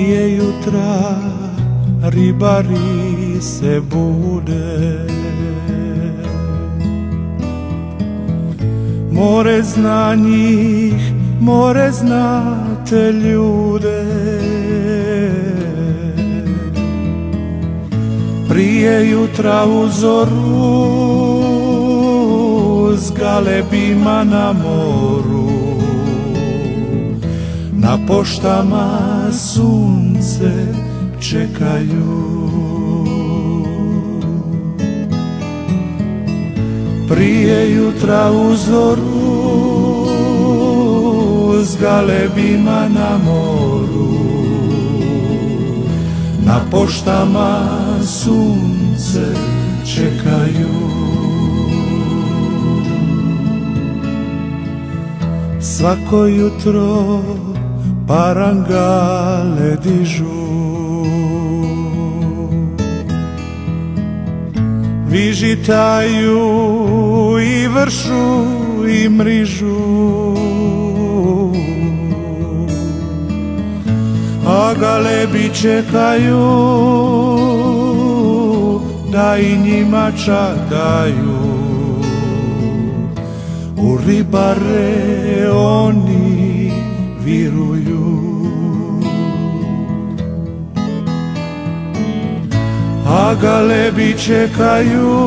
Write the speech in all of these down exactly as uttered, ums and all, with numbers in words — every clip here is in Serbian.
Prije jutra ribari se bude, more zna njih, more zna te ljude. Prije jutra u zoru s galebima na moru, na poštama sunce čekaju. Prije jutra u zoru s galebima na moru, na poštama sunce čekaju. Svako jutro parangale dižu, vižitaju i vršu i mrižu, a galebi čekaju da i njima čadaju. U ribare oni viruju, a galebi čekaju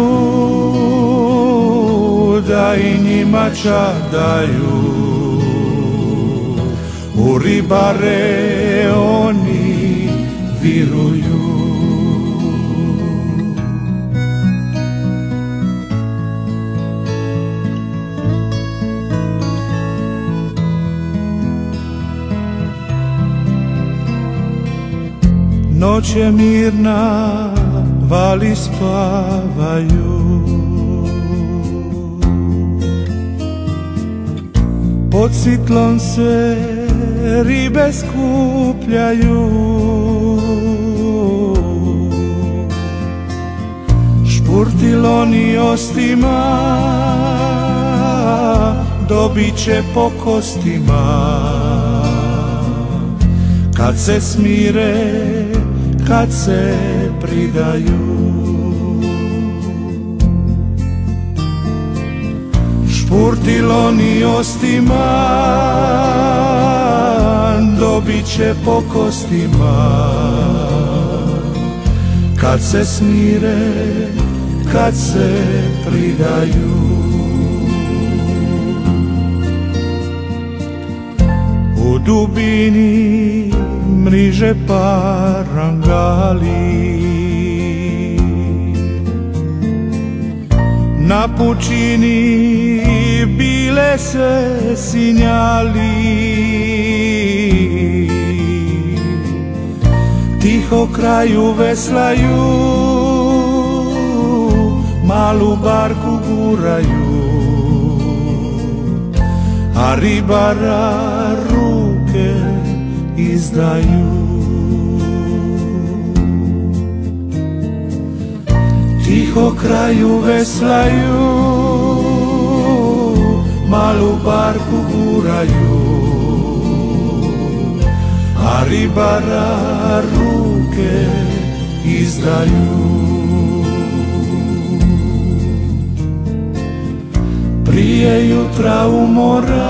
da i njima čadaju. U ribare oni viruju. Noć je mirna, vali spavaju, pod sitlom se ribe skupljaju. Špurtiloni ostima dobit će po kostima, kad se smire, kad se pridaju. Špurtiloni ostima dobit će po kostima, kad se smire, kad se pridaju. U dubini mriže parangali, na pučini bile se sinjali. Tiho kraju veslaju, malu barku guraju, a ribara ruke izdaju. Tiho kraju veslaju, malu barku guraju, a ribara ruke izdaju. Prije jutra umoran,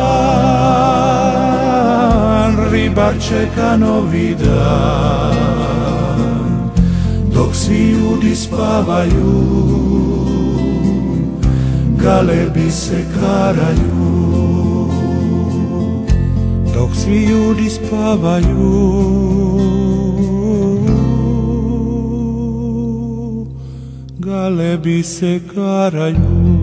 ribar čeka novi dan, dok svi ljudi spavaju, galebi se karaju. Dok svi ljudi spavaju, galebi se karaju.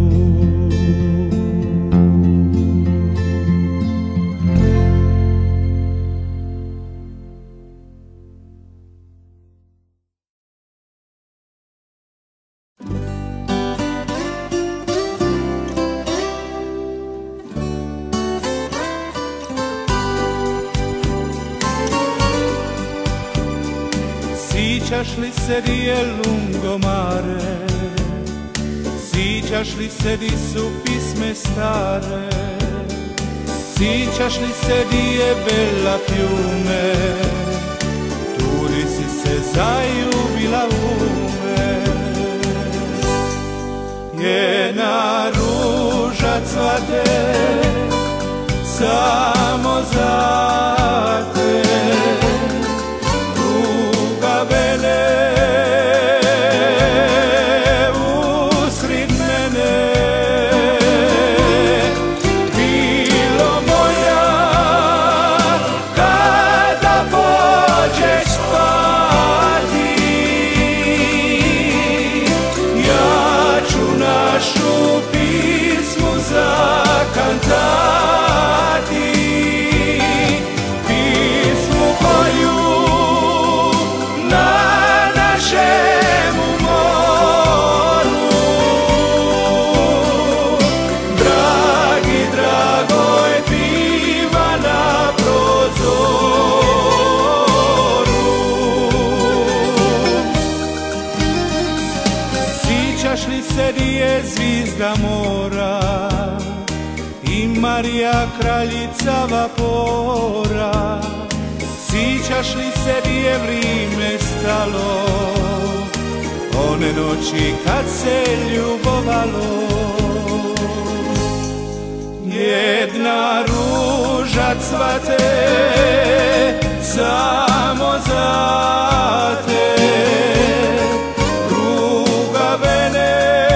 Sjećaš li se di je lungomare, sjećaš li se di su pisme stare, sjećaš li se di je bella fiume, tu zaljubila u me. Jedna ruža cvate samo za te, druga vene usred mene. Bilo moja, kada pođeš spati, ja ću našu pismu zakantati, pismu koju na našemu moru, dragi Dragoj, piva na prozoru. Sjećaš li se di je zvizda mora i Marija kraljica vapora? Sjećaš li se di je vrijeme stalo, one noći kad se ljubovalo? Jedna ruža cvate samo za te, druga vene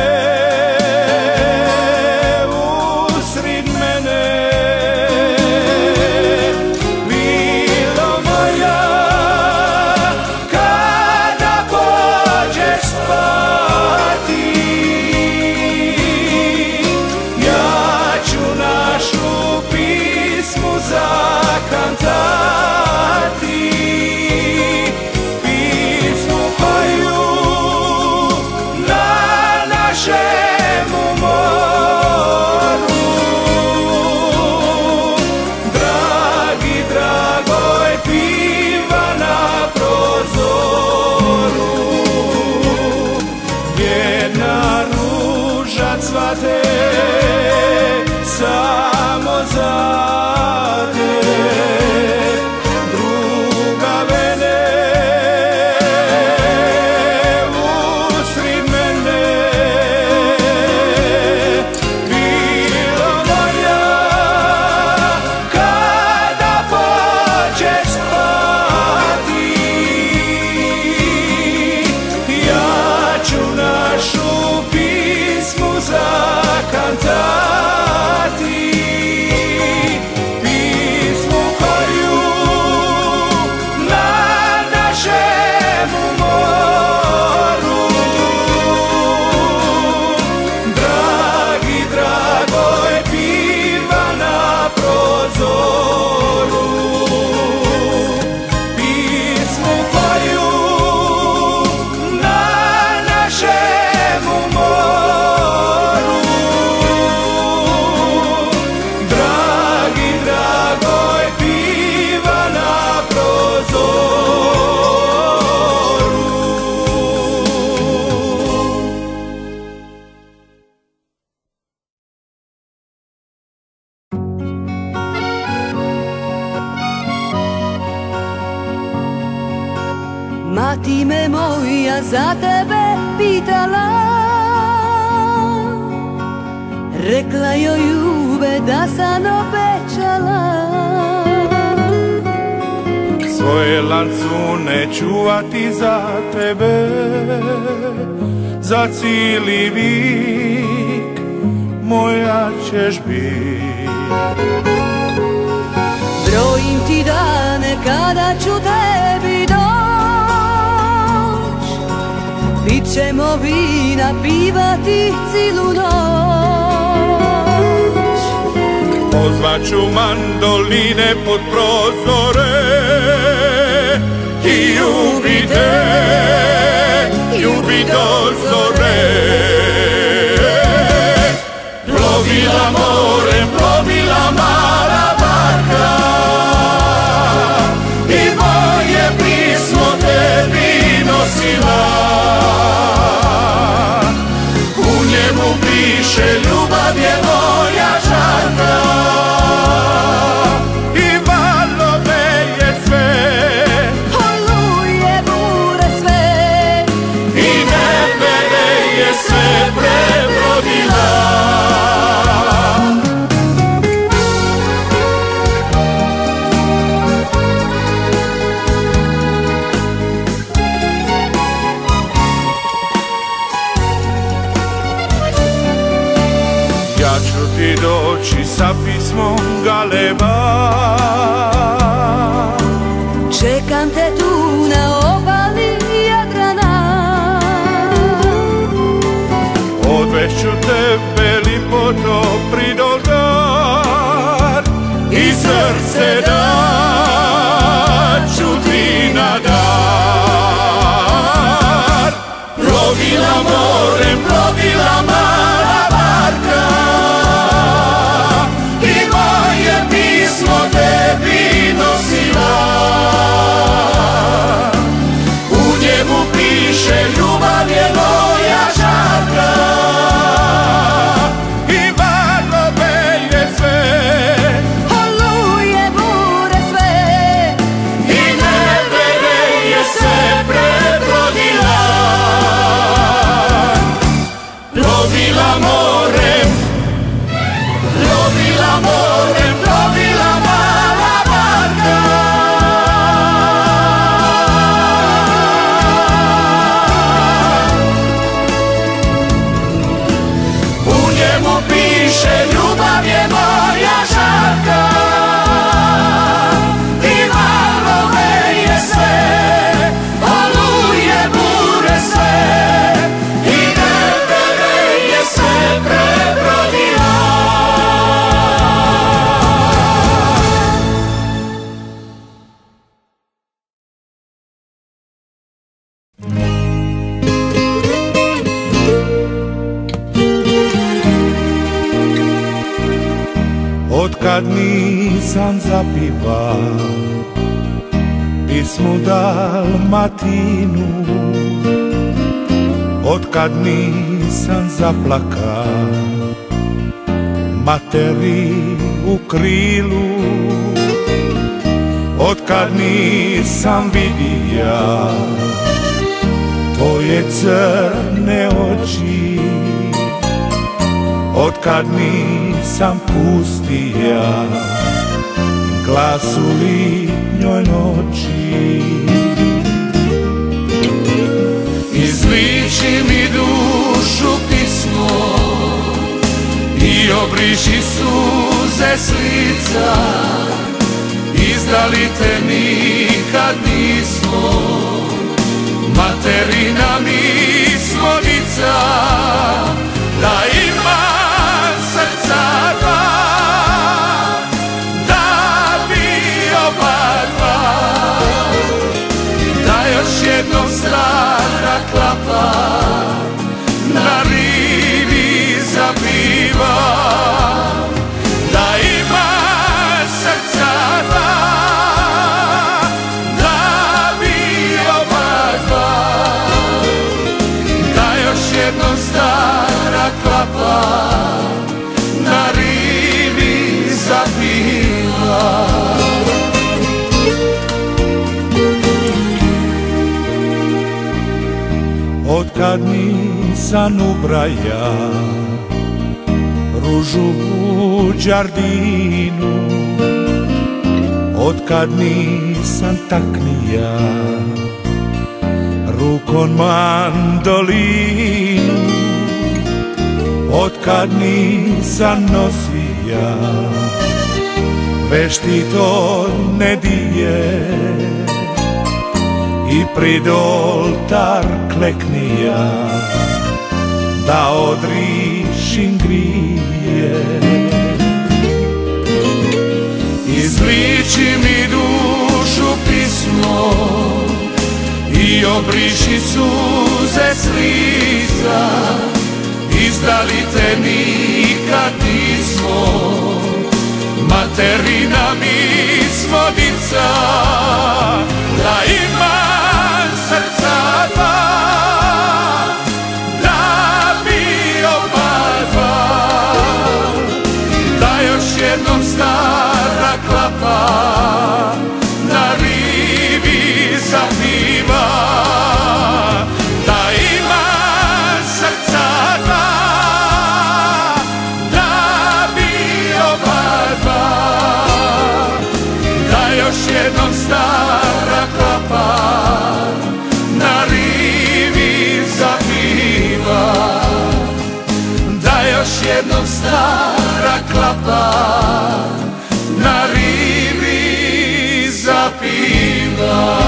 usred mene. Bilo moja, kada pođeš spati, ja ću našu pismu zakantati, pismu koju na našemu moru, dragi Dragoj, piva na prozoru. Jedna ruža cvate samo za te, druga vene usred mene. Bilo moja, kada pođeš spati, ja ću našu pismu zakantati, pismu koju na našemu moru, dragi Dragoj, piva na prozoru, pismu koju na našemu moru, dragi Dragoj, piva na prozoru. Mati me moja za tebe pitala, rekla joj ljube da sam obećala. Svoje lancune čuvati za tebe, za cijeli vik moja ćeš bit. Brojim ti dane kada ću tebi doć, pit ćemo vina, pivati cijelu noć. Pozvaću mandoline pod prozore i ljubite, ljubi do zore. Plovila morem, plovila mala barka i moje pismo tebi nosila. U njemu piše ljubav je moja žarka i malo me je sve. Oluje, bure, za pismom galeba. Čekam te tu na obali Jadrana. Odvešću te beli potop Pridoldar i srce daću ti na dar. Plovila morem, plovila mala barka i moje pismo tebi nosila. U njemu piše ljubav je moja žarka i valove je sve, oluje, bure sve i nevere je se prebrodila. Plovila morem, plovila morem, plovila mala barka. U njemu piše ljubav je moja žarka i valove je sve, oluje, bure sve i nevere je se prebrodila. Otkad nisam zapiva pismu Dalmatinu, otkad nisam zaplaka materi u krilu, otkad nisam vidija tvoje crne oči, otkad nisam pustija glas u litnjoj noći. Izliči mi dušu pismo i obriši suze s lica, izdali te nikad nismo, materina mi smo dica. Da ima srca dva, da bi oba dva, da još jednom stara klapa na rivi zapiva. Da ima srca dva, da bi oba dva, da još jednom stara klapa na rivi zapiva. Otkad nisam ubraja ružu u đardinu, otkad nisam taknija rukon mandolinu, otkad nisam nosija veštito nedije i prid oltar kleknija da odrišim grije. Izliči mi dušu pismo i obriši suze s lica, izdali te nikad nismo, materina mi smo dica. Da ima srca dva, da bi oba dva, da još jednom stara klapa na rivi zapiva. Da ima srca dva, da bi oba dva, da još jednom stara klapa na rivi zapiva. Da još jednom stara klapa na rivi zapiva.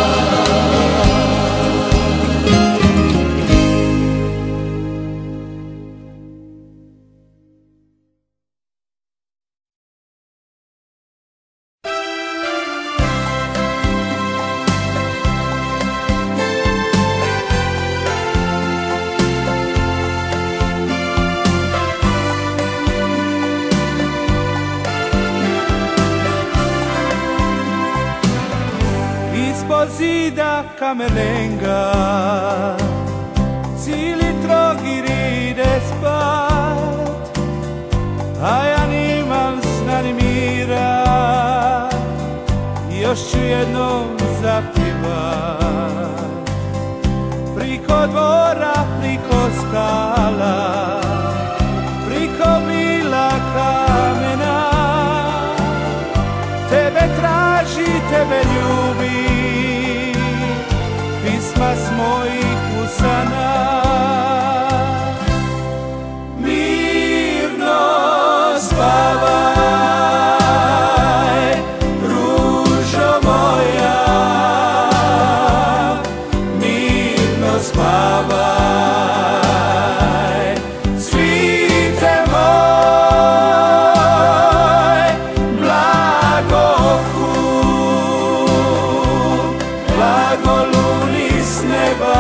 Ispod zida Kamelenga cijeli Trogir ide spat, a ja nimam sna ni mira, još ću jednom zapjevat. Priko dvora, priko skala, priko bila kamena, tebe traži, tebe ljubi, pisma s mojih usana. Mirno spavaj, ružo moja, mirno spavaj, svite moj, blagohub, blagoluni s neba,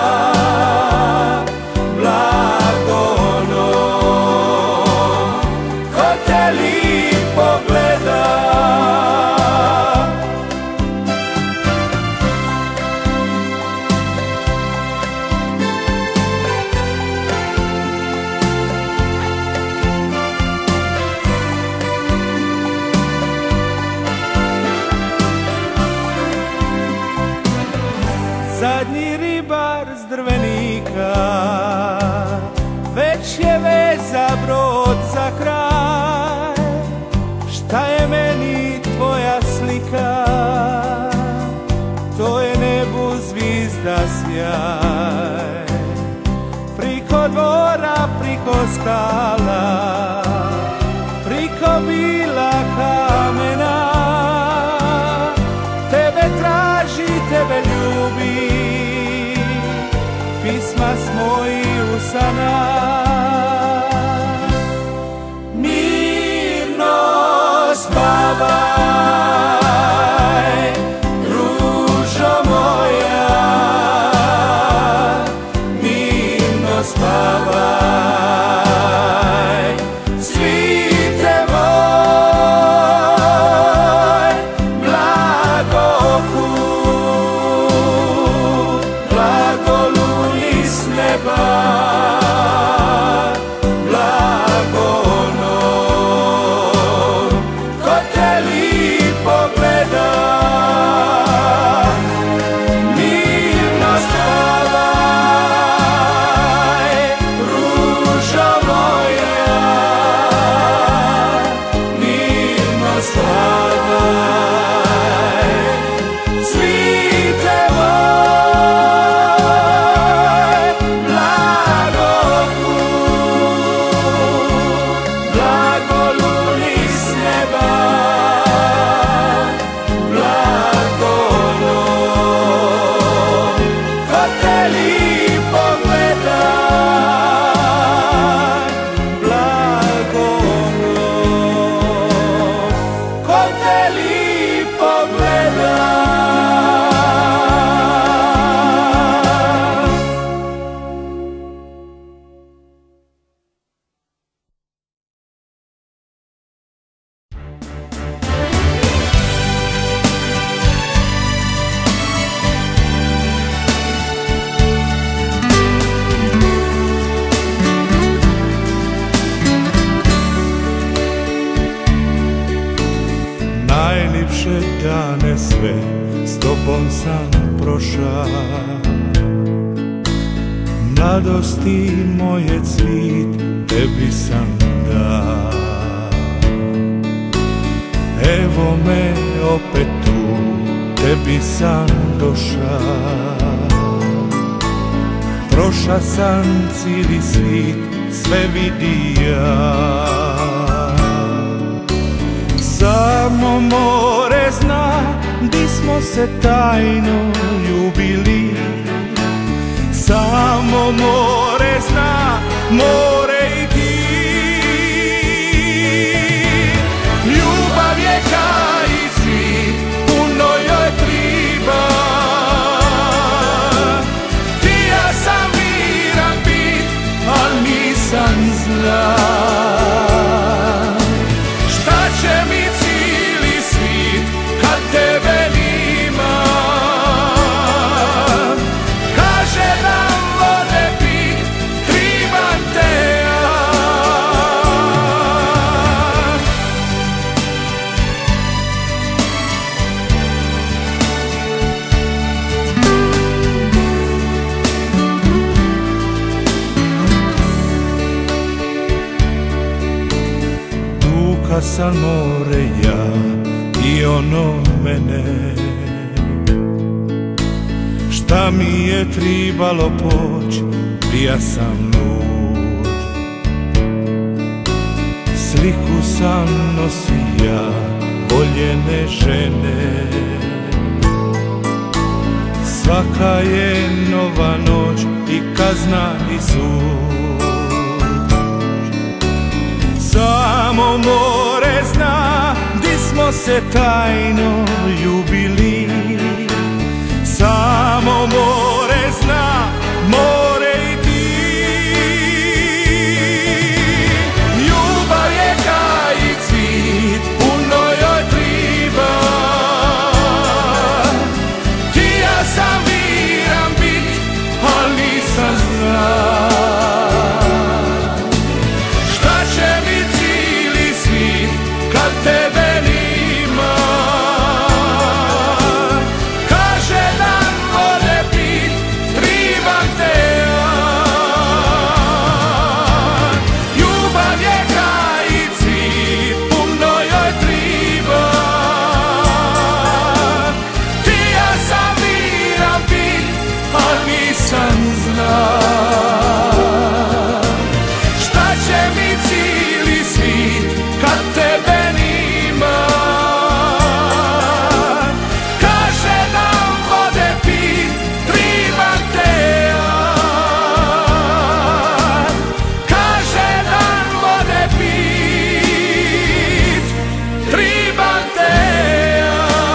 blagono, ko te lipo gleda. Zadnji ribar s Drvenika već je veza brod za kraj. Šta je meni tvoja slika, to je nebu zvizda sjaj. Priko dvora, priko skala, priko bila kamena, tebe traži, tebe ljubi, pisma s mojih usana. Mirno spavaj, ružo moja, mirno spavaj, svite moj, blagohub, blagoluni s neba, blagono, ko te lipo gleda. Mirno spavaj, ružo moja, mirno spavaj, svite moj, blagohub, blagoluni s neba, blagono, ko te lipo gleda, blagono, ko te lipo gleda. Najljepše dane sve s tobom sam proša, mladosti moje cvit tebi sam da. Evo me opet tu, tebi sam doša, proša sam cijeli svit, sve vidija. Samo more zna di smo se tajno ljubili. Samo more zna, more i ti. Ljubav je kaj i svi, puno joj triba. Ti ja sam miran bit, al nisam zna. Šta će mi cijeli svit kad tebe nima? Kaže nam vode pit, tribam te ja. Duka sam more ja i ono mene. Šta mi je tribalo poć, prija sam lud. Sliku sam nosija voljene žene. Svaka je nova noć i kazna i sud. Samo more zna di smo se tajno ljubili. Samo more zna, more i ti. Ljubav je kaj i cvit, puno joj triba. Ti ja sam miran bit, al nisam zna. Šta će mi cijeli svit kad tebe nima? Kaže nam vode pit, tribam te ja. Ljubav je kaj i cvit, puno joj triba. Ti ja sam miran bit, al nisam zna. Šta će mi cijeli svit kad tebe nima? Kaže nam vode pit, tribam te ja. Kaže nam vode pit, tribam te ja.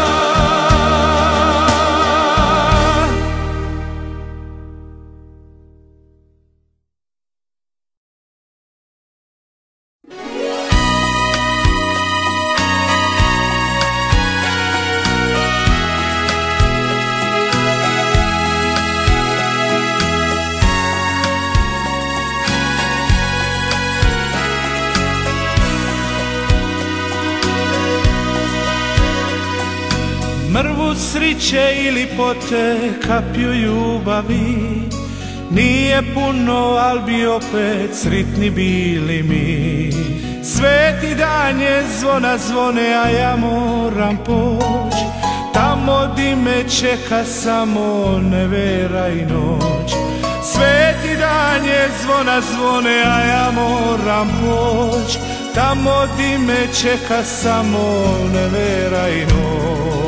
Mrvu sriće ili pote kapju ljubavi. Nije puno, al bi opet sritni bili mi. Sveti dan je, zvona zvone, a ja moram poć. Tamo di me čeka samo nevera i noć. Sveti dan je, zvona zvone, a ja moram poć. Tamo di me čeka samo nevera i noć.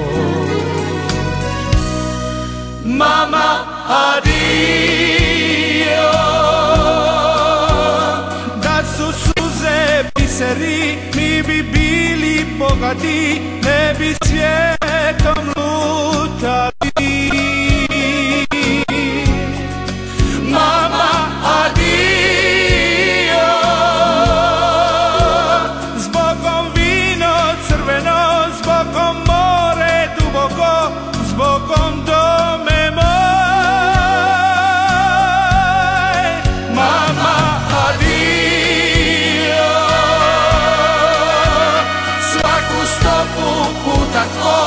Mama, adio. Da su suze biseri, mi bi bili bogati, ne bi svijetom lutali. Mama, adio. Zbogom vino crveno, zbogom more duboko, zbogom dome moj. Mama, adio. Svaku stopu puta tvoj.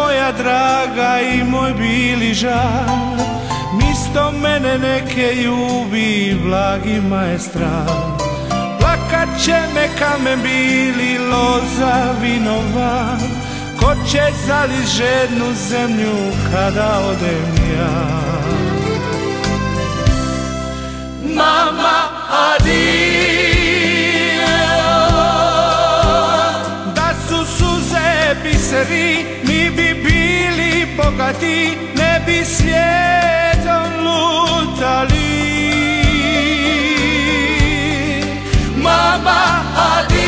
moja draga i moj bili žal, misto mene neke ljubi blagi maestral. Plakat će me kamen bili, loza vinovan, ko će zalit žednu zemlju kada odem ja. Mama, adio, da su suze biseri, mi bi bili bogati, ne bi svijetom lutali. Mama, adio,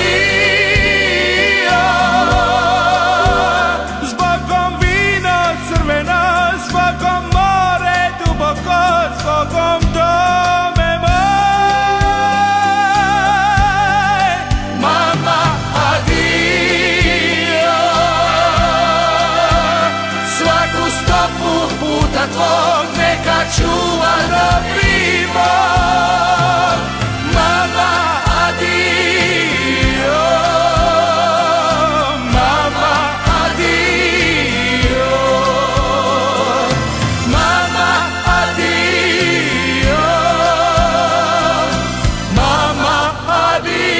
zbogom vino crveno, zbogom more duboko, zbogom dome moj. Mama, adio, svaku stopu puta tvog neka čuva dobri Bog. Mama, adio, mama, adio, mama, adio, mama, adio.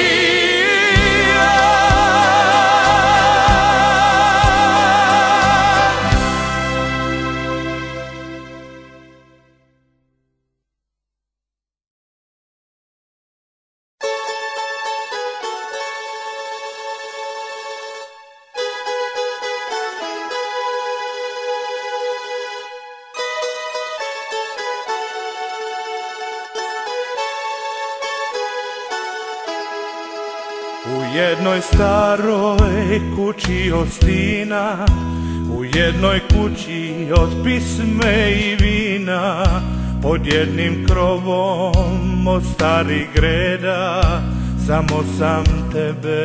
U jednoj staroj kući od stina, u jednoj kući od pisme i vina, pod jednim krovom od starih greda, samo sam tebe,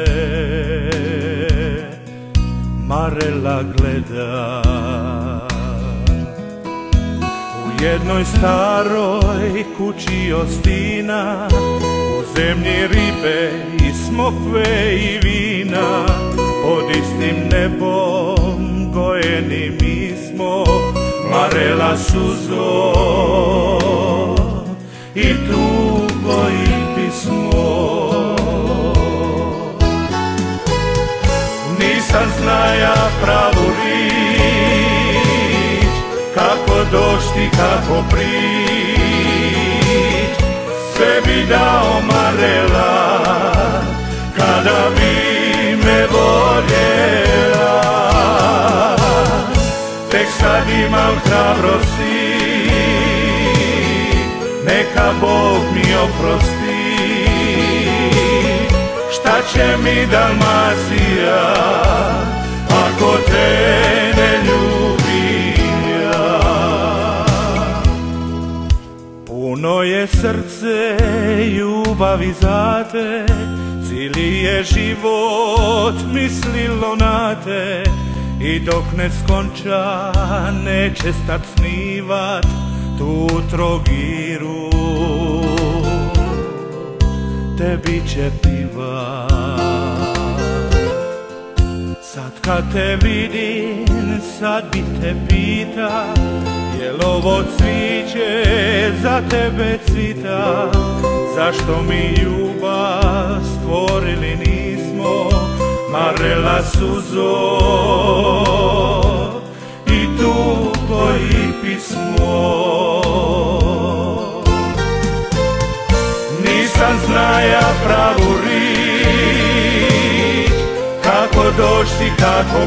Marela, gleda. U jednoj staroj kući od stina, u zemlji ribe i smokve i vina, pod istim nebom gojeni mi smo, Marela, suzo i tugo i pismo. Nisam znaja pravu rič, kako došti, kako prić, sve bi dao, Marela, kada bi me voljela. Tek sad imam hrabrosti, neka Bog mi oprosti. Šta će mi Dalmacija ako te ne ljubim ja? Puno je srce ljubavi za te, cijeli je život mislilo na te, i dok ne skonča neće stat snivat tu Trogiru, tebi će pivat. Sad kad te vidim, sad bi te pita, jel ovo cviće za tebe cvita? Zašto mi ljubav stvorili nismo, Marela, suzo i tugo i pismo? Nisam znaja pravu rič, kako došti, kako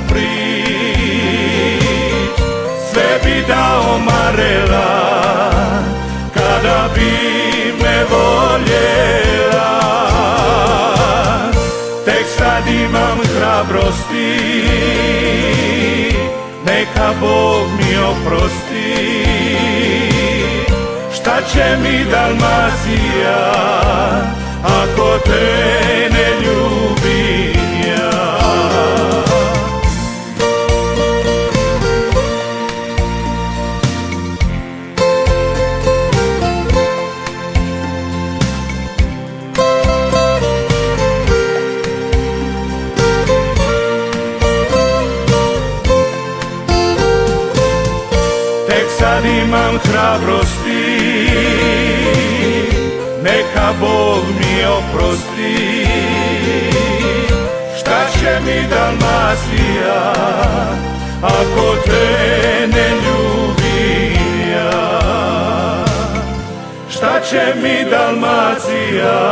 prić, sve bi dao, Marela, kada bi me voljela. Tek sad imam hrabrosti, neka Bog mi oprosti. Šta će mi Dalmacija ako te ne ljubim ja? kad imam hrabrosti, neka Bog mi oprosti. Šta će mi Dalmacija ako te ne ljubim ja? Šta će mi Dalmacija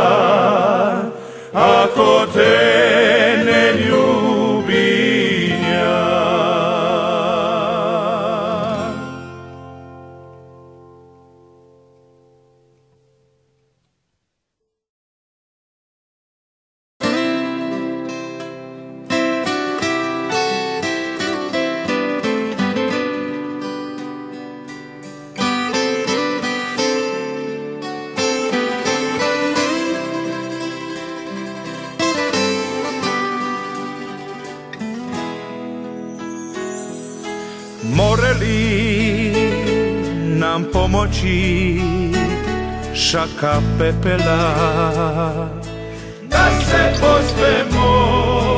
ako te ne ljubim ja? More li nam pomoći šaka pepela da se pospemo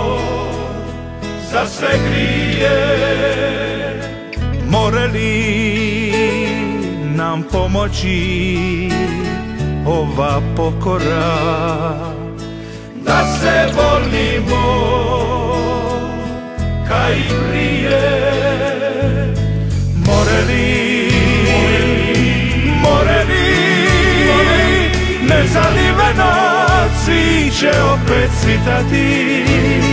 za sve grije? More li nam pomoći ova pokora da se volimo kaj prije? More li, more li, nezaliveno cviće opet cvitati?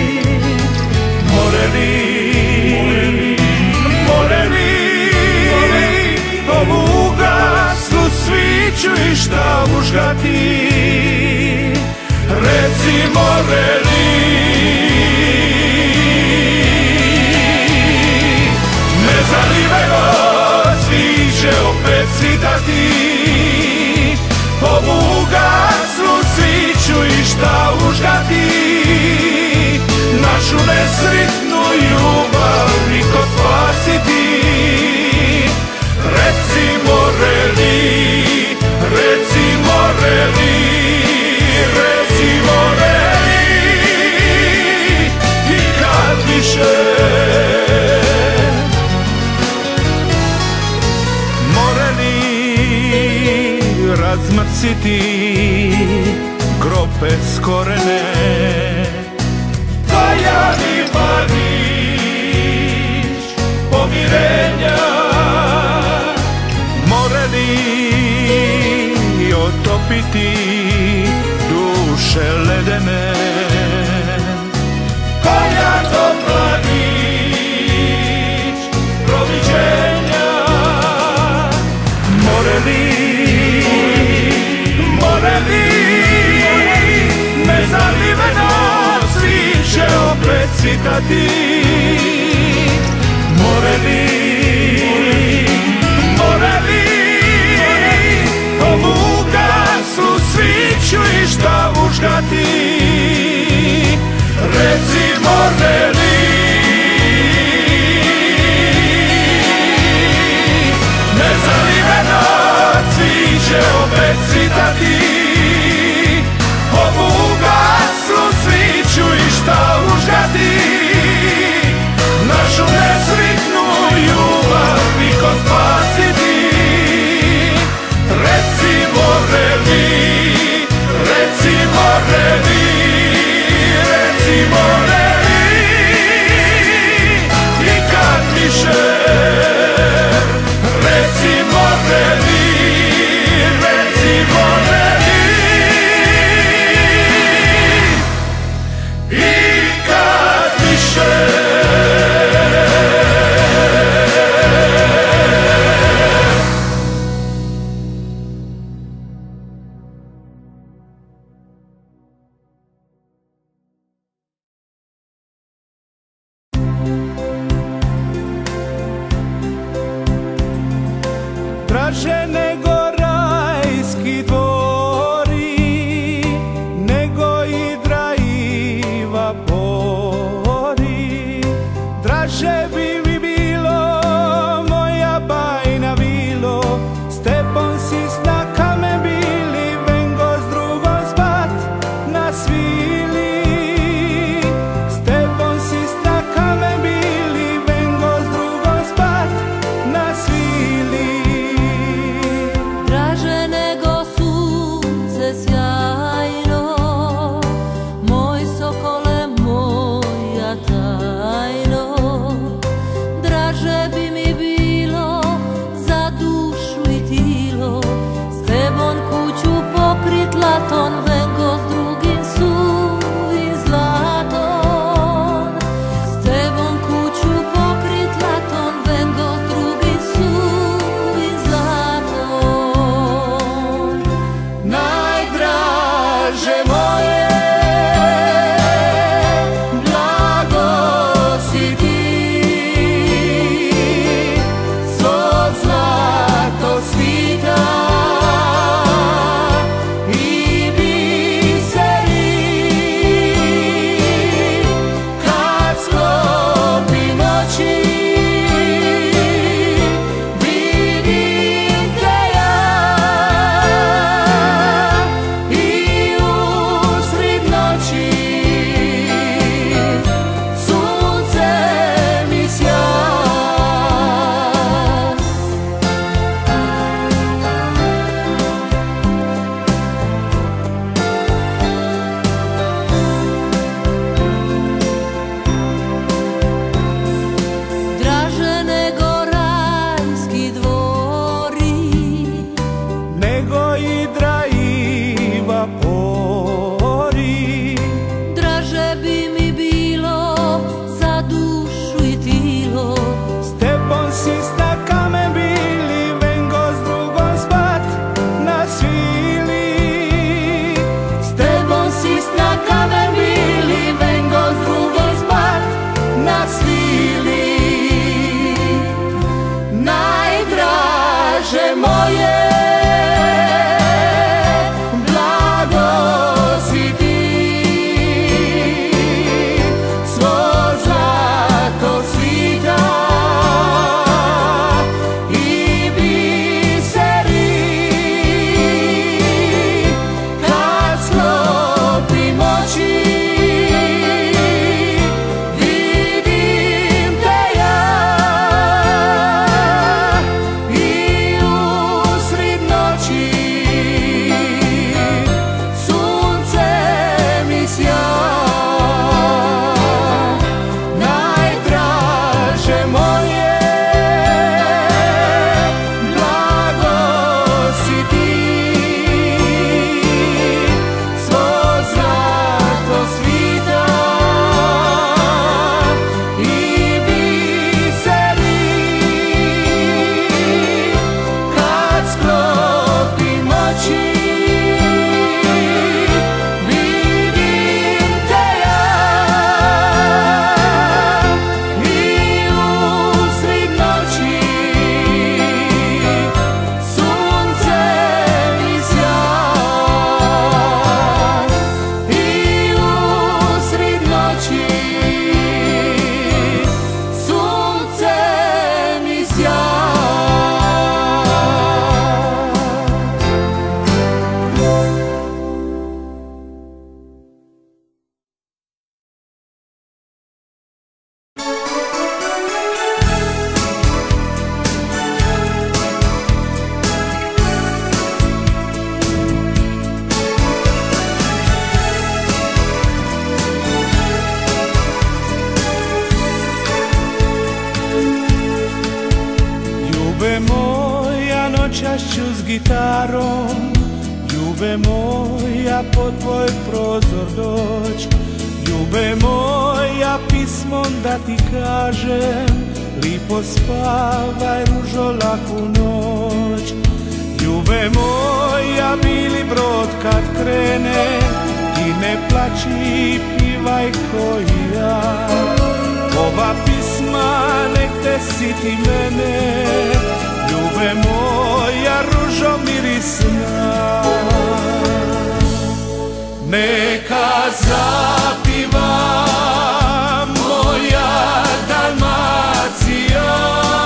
More li, more li, ovu ugaslu sviću i šta užgati? Reci more li, nezaliveno cviće opet cvitati? Ovu ugaslu sviću i šta užgati? Našu nesretnu ljubav niko spasiti? Reci more li, reci more li, reci more li, i kad više? Razmrciti grope skorene, Dajani Marić pomirenja? More li otopiti duše ledene, Dajano Marić proviđenja? More li, more li, nezaliveno cviće opet cvitati? More li, more li, ovu ugaslu sviću i šta užgati? Reci more li, nezaliveno cviće opet cvitati? Ovu ugaslu sviću i šta užgati? Našu nesretnu ljubav niko spasiti? Reci more li, reci more li, reci more li, i kad više? Reci more li, reci more li, i kad više? Draže nego rajski dvori, nego Idra i vapori. Draže bi mi bilo moja bajna vilo, s tebom si na kamen bili, vengo s drugom spat na svili. S tebom si na kamen bili, vengo s drugom spat na svili. najdraže moje, blago si ti, svo zlato svita i biseri, kad sklopim oči vidim te ja i usred noći sunce mi sja. Najdraže moje, blago si ti, svo zlato svita i biseri, kad sklopim oči vidim te ja i usred noći sunce mi sja i usred noći sunce mi sja. Ljube moja, noćas ću s gitarom, ljube moja, pod tvoj prozor doć. Ljube moja, pismom da ti kažem, lipo spavaj ružo laku noć. Ljube moja, bili brod kad krene, ti ne plači, pivaj koji ja. Ova pisma nek te siti mene, ljube moja, ružo mirisna. Neka zapiva moja Dalmacija,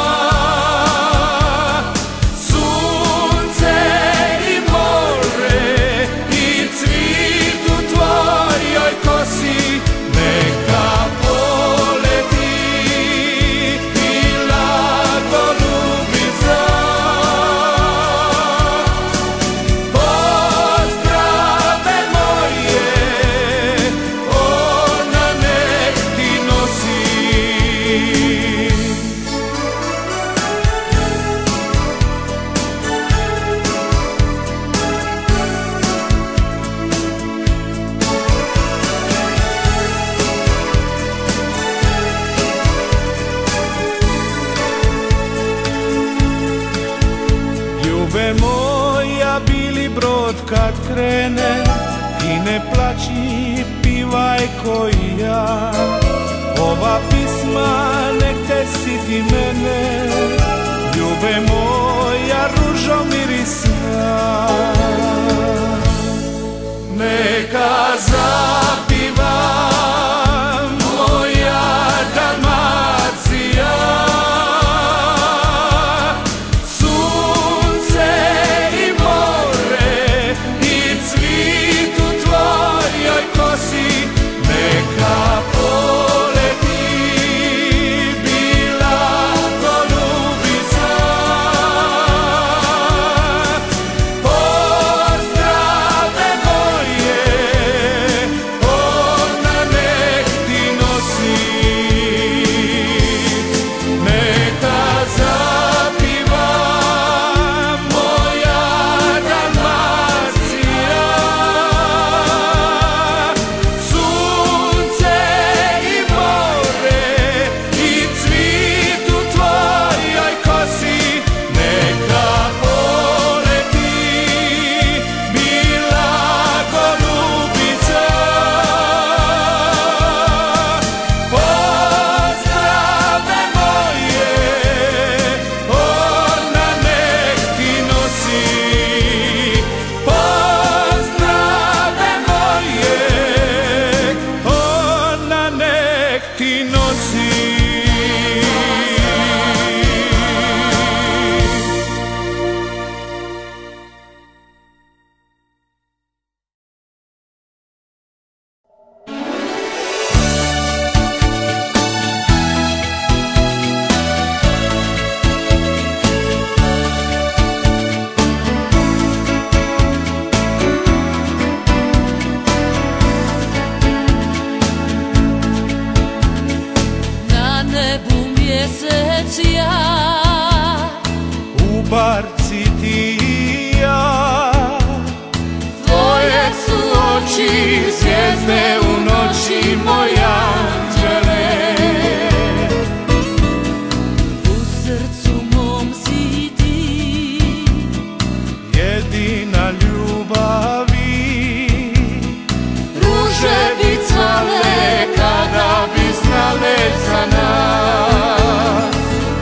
sunce i more i cvit u tvojoj kosi. Neka poleti bila golubica, pozdrave moje ona nek ti nosi. Ljube moja, bili brod kad krene, ti ne plači, pivaj koji ja. Ova pisma nek te siti mene, ljube moja, ružo mirisna. Neka zapiva moja Dalmacija, sunce i more i cvit u tvojoj kosi. Neka poleti bila golubica, pozdrave ljubarci ti i ja. Tvoje su oči zvijezde u noći, moj anđele. U srcu mom si ti, jedina ljubavi. Ruže bi cvale kada bi znale za nas.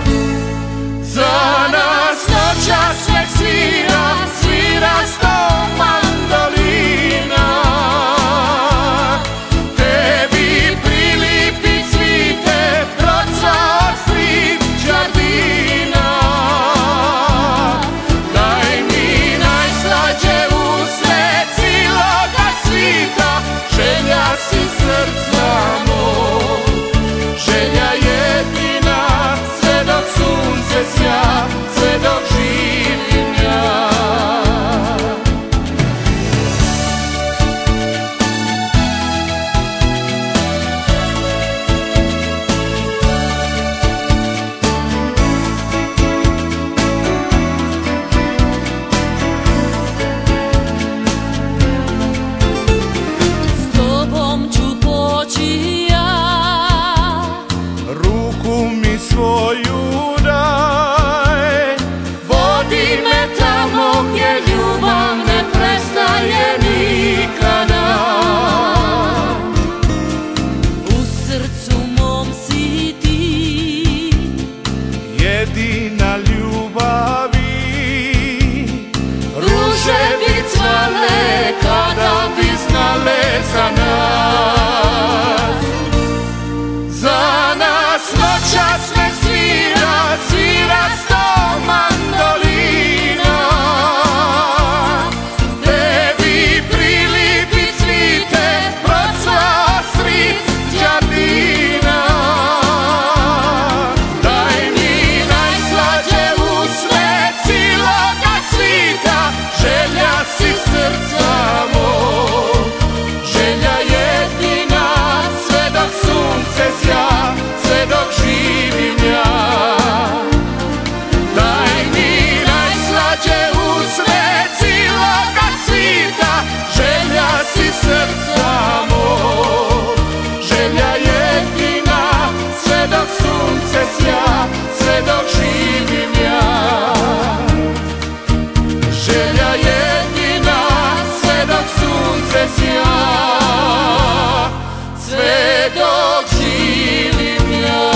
Za nas noćas nek svira, svira sto mandolina. Tebi prilipi cvite, procvao srid đardina. Daj mi najslađe usne ciloga svita, želja si srca moj, želja jedina, sve dok sunce sja, sve dok živim ja. S tobom ću poći ja, Ruku mi svoju daj, vodi me tamo gdje ljubav ne prestaje nikada. U srcu mom si ti, jedina ljubavi. ruže bi cvale kada bi znale za nas. Za nas noćas nek svira, svira sto mandolina. Tebi prilipi cvite, procvao srid đardina. Daj mi najslađe usne ciloga svita, želja si srca moj, želja jedina, sve dok sunce sja, sve dok živim ja. Daj mi najslađe usne ciloga svita, želja si srca moj, želja jedina, sve dok sunce sja, sve dok živim ja. Želja jedina, sve dok sunce sja, sve dok živim ja.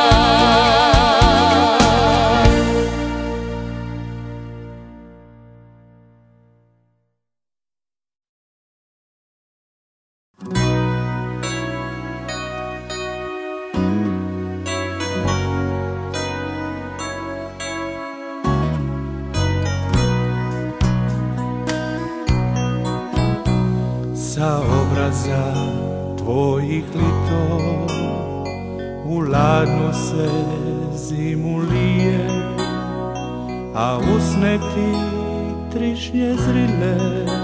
Sa obraza tvojih lito u ladnu se zimu lije, a usne ti trišnje zrile,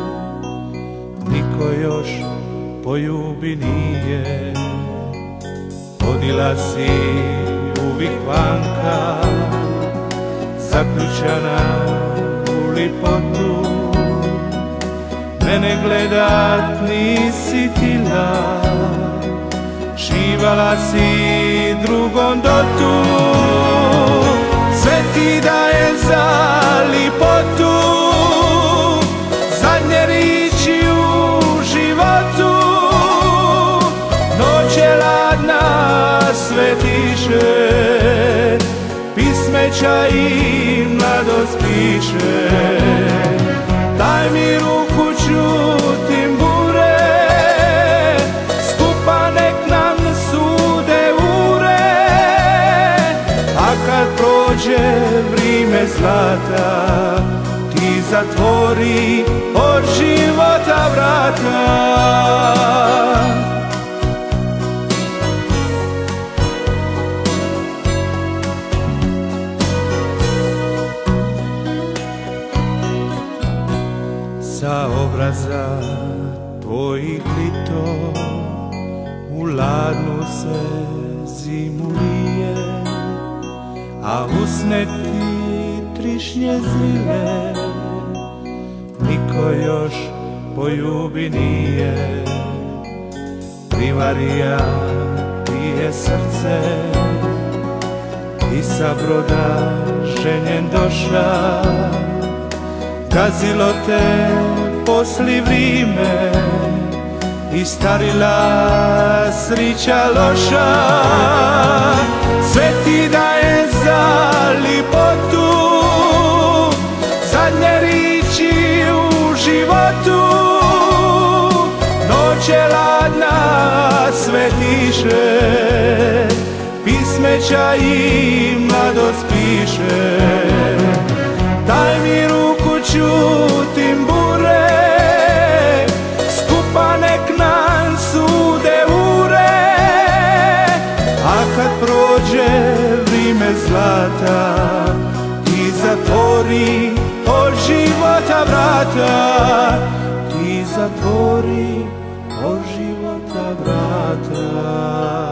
niko još poljubi nije. Odila si u vikvanka, zaključana u lipotu, mene gledat nisi tila, šivala si drugom dotu. Sve ti daje za lipotu, zadnje riči u životu. Noć je ladna, sve tiše, pismeća i mladost piše. Daj mi ruku, čutim bure, skupa nek nam sude ure. A kad prođe vrime zlata, ti zatvori od života vrata. Sa obraza tvojih lito u ladnu se zimu lije, a usne ti trišnje zrile, niko još poljubi nije. Rivarija pije srce i sa broda ženjen doša, gazilo te posli vrime i starila srića loša. Sve ti daje za lipotu, zadnje riči u životu. Noć je ladna, sve tiše, pismeća i mladost piše. Daj mi ruku, čutim bure, skupa nek nam sude ure. A kad prođe vrime zlata, ti zatvori od života vrata, ti zatvori od života vrata.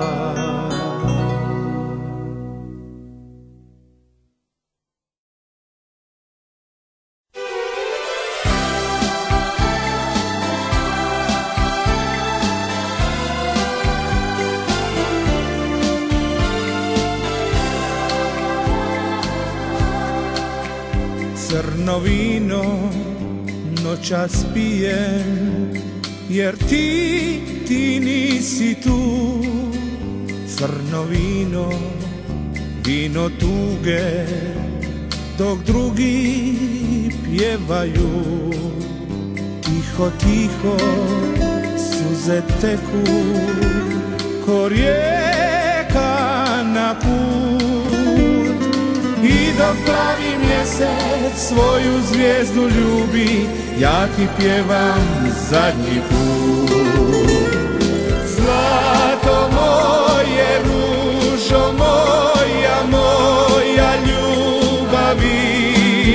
Crno vino noćas pijem, jer ti, ti nisi tu. Crno vino, vino tuge, dok drugi pjevaju. Tiho, tiho suze teku, ko rijeka na put. I dok plavi mjesec svoju zvijezdu ljubi, ja ti pjevam zadnji put. Zlato moje, ružo moja, moja ljubavi,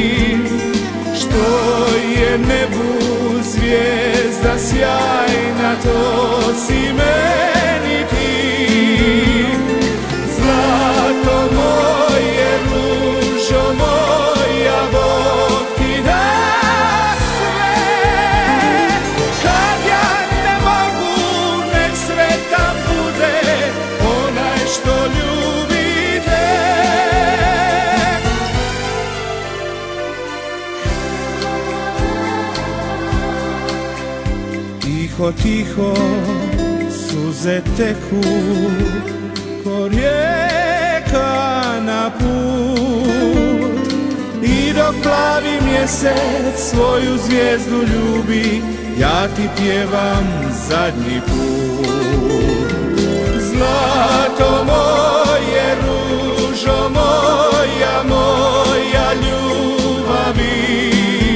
što je nebu zvijezda sjajna, to si meni ti. Zlato moje, ružo moja, Bog ti da sve. Kad ja ne mogu, nek sretan bude onaj što ljubi te. Tiho, tiho suze teku, ko rijeka na put. I dok plavi mjesec svoju zvijezdu ljubi, ja ti pjevam zadnji put. Zlato moje, ružo moja, moja ljubavi,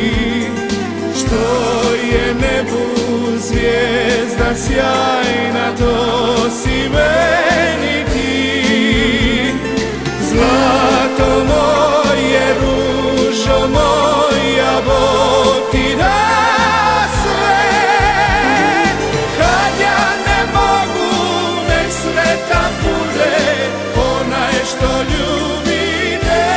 što je nebu zvijezda sjajna, to si meni ti. Zlato moje, ružo moja, Bog ti da sve. Kad ja ne mogu, nek sretan bude onaj što ljubi te.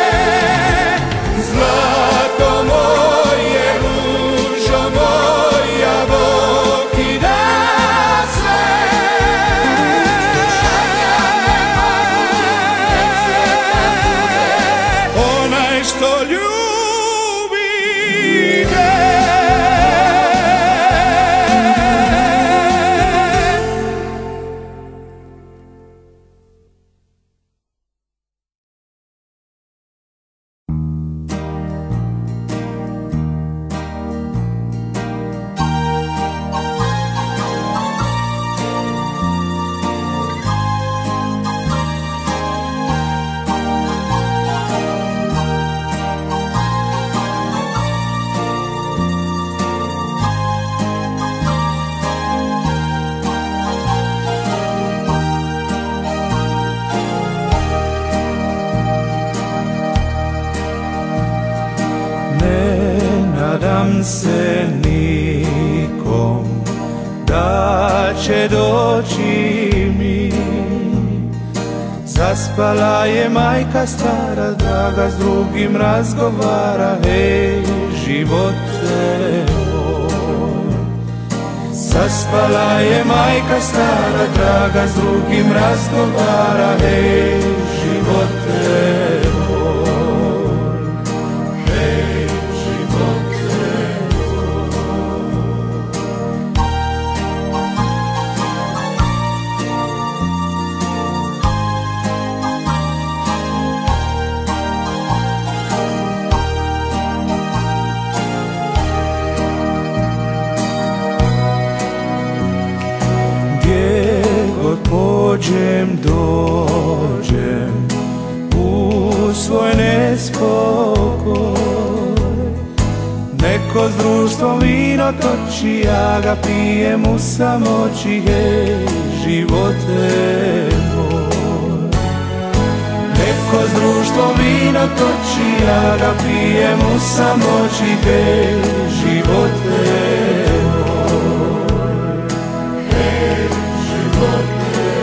Zlato moje, ružo moja, Bog ti da sve. Onaj što ljubi te. Nadam se nikom da će doći mi, Zaspala je majka stara, draga s drugim razgovara, hej živote moj. Zaspala je majka stara, draga s drugim razgovara, hej živote moj, hej živote pođem, dođem u svoj nespokoj. Neko s društvom vino toči, ja ga pijem u samoći, hej živote moj. Neko s društvom vino toči, ja ga pijem u samoći, hej živote moj, hej živote.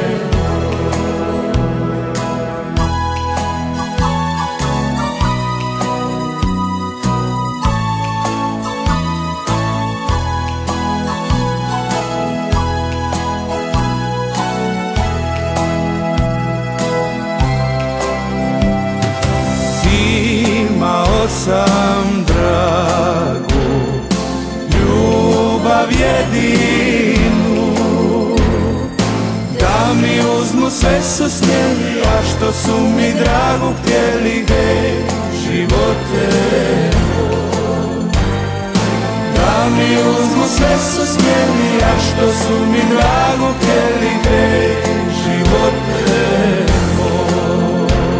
Imao sam dragu, ljubav jedinu, da mi uzmu sve su smjeli, a što su mi dragu htjeli, hej živote moj. Da mi uzmu sve su smjeli, a što su mi dragu htjeli, hej živote moj.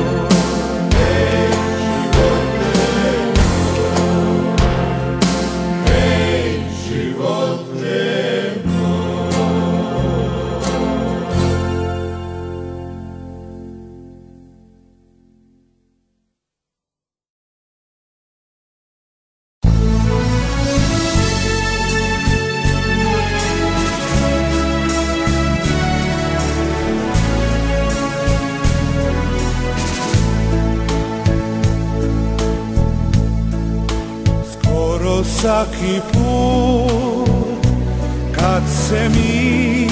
Svaki put kad se mi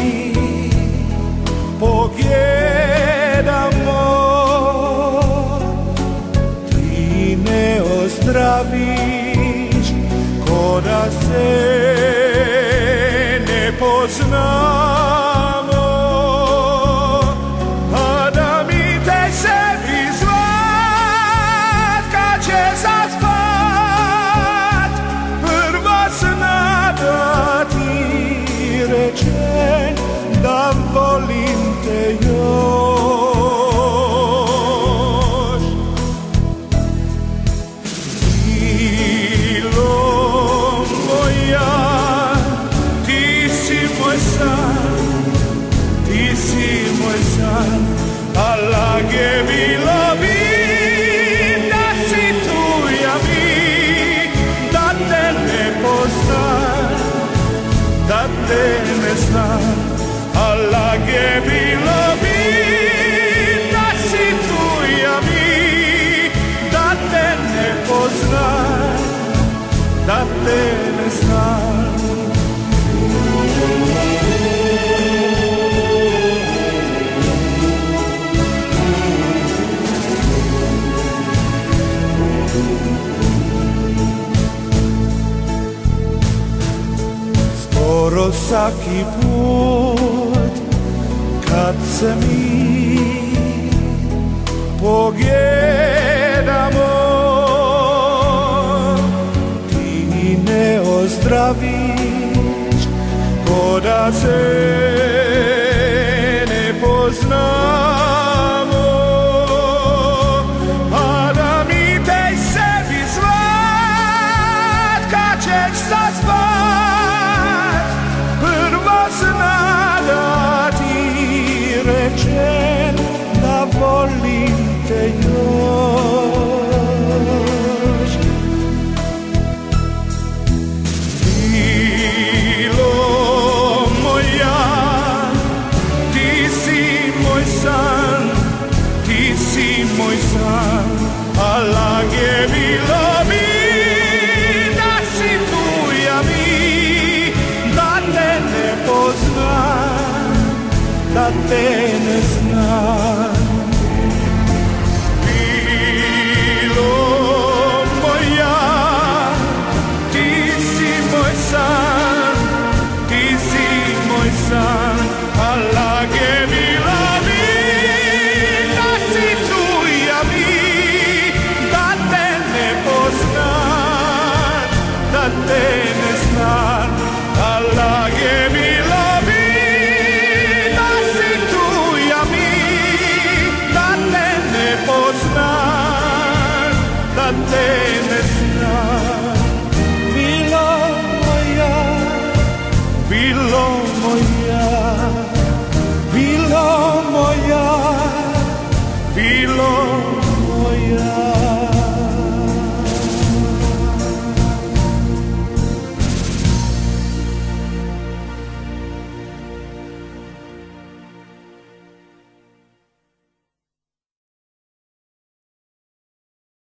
pogledamo, ti ne ozdraviš ko da se ne poznamo, a da mi te sebi zvat kad će zaspat. Da ti rečem da volim te još. Milo moja, ti si moj san, ti si moj san, a lage bilo bi da si tu ja mi, da te ne poznam, da te ne znam, a lage bilo bi da si tu ja mi, da te ne poznam, da te ne znam. Skoro svaki put kad se mi pogledamo, ti ne ozdraviš ko da se ne poznamo, a da mi te sebi zvat kad ćeš zaspat. Da ti rečem da volim te još. Milo moja, te ne